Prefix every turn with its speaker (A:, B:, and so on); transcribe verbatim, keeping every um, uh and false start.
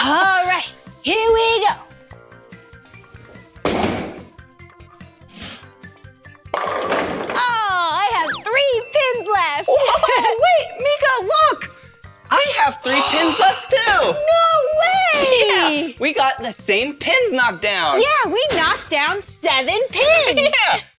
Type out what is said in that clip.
A: All right, here we go. Oh, I have three pins left.
B: Whoa, wait, Meekah, look! I have three pins left too.
A: No way!
B: Yeah, we got the same pins knocked down.
A: Yeah, we knocked down seven pins.
B: Yeah.